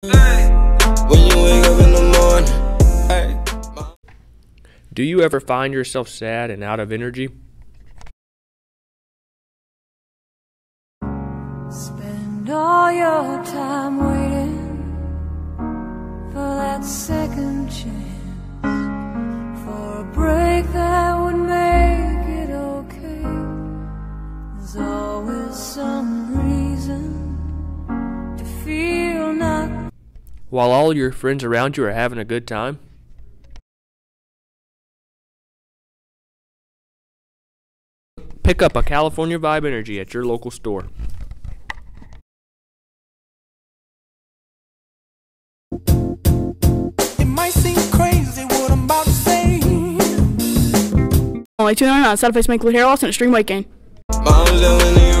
When you wake up in the morning. Do you ever find yourself sad and out of energy? Spend all your time waiting for that second chance, for a break that would make it okay. There's always some reason to feel not. While all your friends around you are having a good time? Pick up a California Vibe Energy at your local store. It might seem crazy what I'm about to say. Only $2.99 side effects may include hair loss and extreme weight gain. Mom's yelling